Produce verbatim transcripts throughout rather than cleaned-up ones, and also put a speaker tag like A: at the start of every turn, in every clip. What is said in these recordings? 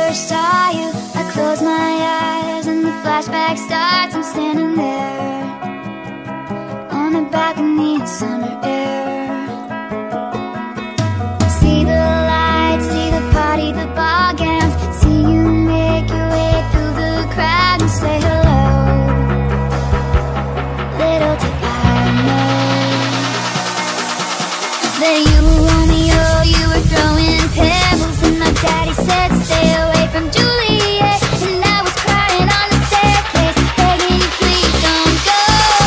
A: first saw you, I close my eyes and the flashback starts. I'm standing there on the balcony in summer air. See the lights, see the party, the ball gowns. See you make your way through the crowd and say hello. Little did I know that you were Romeo, you were throwing pebbles, and my daddy said stay away from Juliet. And I was crying on the staircase, begging you please don't go.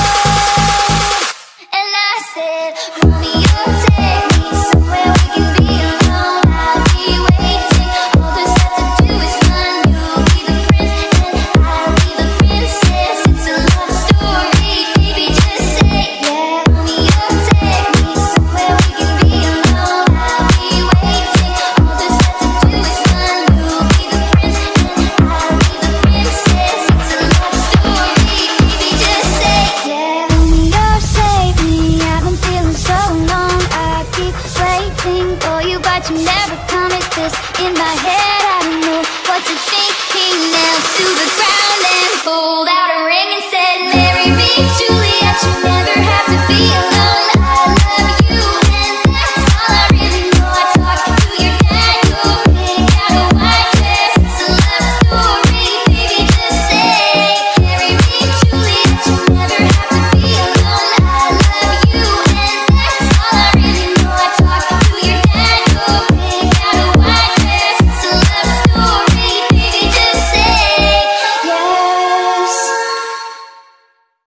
A: And I said, Romeo, take me somewhere we can be alone. I'll be waiting, all there's left to do is run. You'll be the prince and I'll be the princess. It's a love story, baby, just say yeah. Romeo, take me somewhere we can be alone. I'll be waiting, all there's left to do is run. You'll be the prince and I'll be the princess. It's a love story, baby, just say yeah. Romeo, save me, I've been feeling so alone. I keep waiting for you, but you never come. It's this in my head, I don't know what to think. He knelt to the ground and pulled out a ring and said, marry me, Juliet, you never